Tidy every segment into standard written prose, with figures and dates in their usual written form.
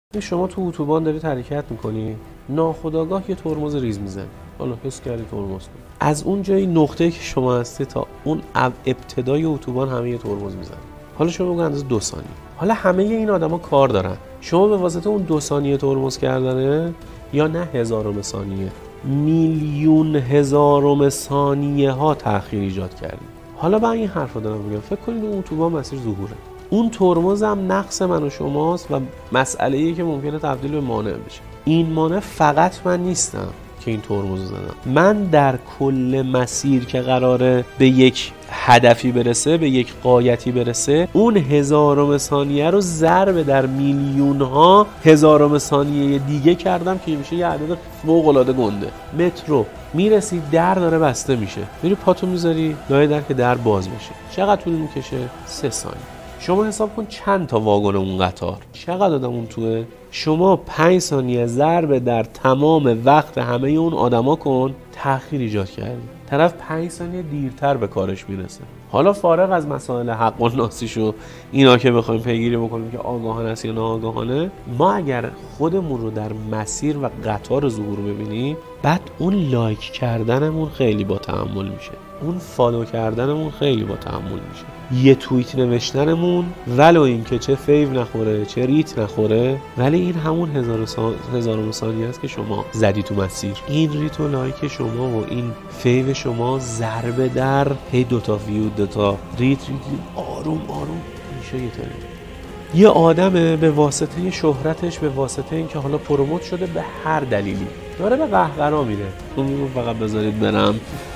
شما تو اتوبان داری حرکت میکنی، ناخودآگاه یه ترمز ریز میزنی، حالا حس کردی ترمز کن. از اون جایی نقطه‌ای که شما هستی تا اون ابتدای اتوبان همه یه ترمز میزنی. حالا شما بگو اندازه 2 ثانیه. حالا همه این آدما کار دارن. شما به واسطه اون 2 ثانیه ترمز کردنه یا نه هزارم ثانیه، میلیون هزارم ثانیه ها تأخیر ایجاد کردی. حالا من این حرفو دارم میگم، فکر کنید اون اتوبان مسیر ظهوره. اون ترمز هم نقص من و شماست و مسئله‌ایه که ممکنه تبدیل به مانع بشه. این مانع فقط من نیستم که این ترمز زدم. من در کل مسیر که قراره به یک هدفی برسه، به یک غایتی برسه، اون هزارم ثانیه رو ضرب در میلیون ها هزارم ثانیه دیگه کردم که میشه یه عدد فوق‌العاده گنده. مترو میرسی، در داره بسته میشه، میری پاتو میذاری لای در که در باز بشه. چقدر طول میکشه؟ 3 ثانیه. شما حساب کن چند تا واگن اون قطار، چقدر آدم اون توه. شما 5 ثانیه ضرب در تمام وقت همه اون آدما کن، تأخیر ایجاد کردی. طرف 5 ثانیه دیرتر به کارش میرسه. حالا فارغ از مسائل حق و ناسیش و اینا که بخوایم پیگیری بکنیم که آگاهانه است یا ناآگاهانه، ما اگر خودمون رو در مسیر و قطار ظهور ببینیم، بعد اون لایک کردنمون خیلی با تأمل میشه، اون فالو کردنمون خیلی با تأمل میشه، یه توییت نوشتنمون ولو این که چه فیو نخوره چه ریت نخوره، ولی این همون هزارم ثانیه است که شما زدی تو مسیر. این ریت و لایک شما و این فیو شما ضربه در هی دوتا ویو، دوتا ریت آروم آروم میشه یه تایی. یه آدمه به واسطه شهرتش، به واسطه اینکه حالا پروموت شده به هر دلیلی، داره به قهقرا میره، تو میگو فقط بذارید برم.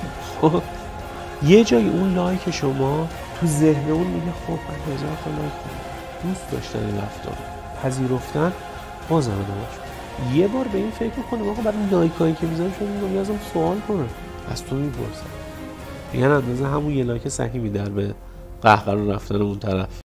یه جایی اون لایک شما تو ذهن اون میگه خب من 1000 تا لایک دارم. دوست داشتن این رفتار، پذیرفتن، بازم داشت. یه بار به این فکر کنیم آقا برای لایکایی که میذاری شما نیازم سوال کنه، از تو میپرسن، میگن اندازه همون یه لایک سهمی در به قهقرا رفتن اون طرف.